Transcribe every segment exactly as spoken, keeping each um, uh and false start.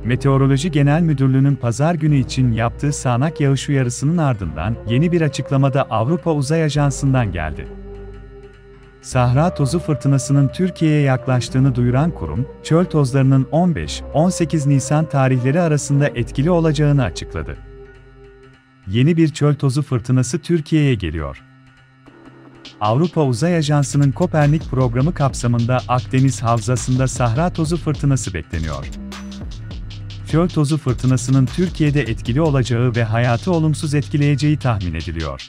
Meteoroloji Genel Müdürlüğü'nün pazar günü için yaptığı sağanak yağış uyarısının ardından yeni bir açıklamada Avrupa Uzay Ajansı'ndan geldi. Sahra tozu fırtınasının Türkiye'ye yaklaştığını duyuran kurum, çöl tozlarının on beş on sekiz Nisan tarihleri arasında etkili olacağını açıkladı. Yeni bir çöl tozu fırtınası Türkiye'ye geliyor. Avrupa Uzay Ajansı'nın Kopernik programı kapsamında Akdeniz Havzası'nda Sahra tozu fırtınası bekleniyor. Çöl tozu fırtınasının Türkiye'de etkili olacağı ve hayatı olumsuz etkileyeceği tahmin ediliyor.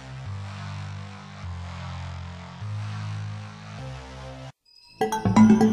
Thank you.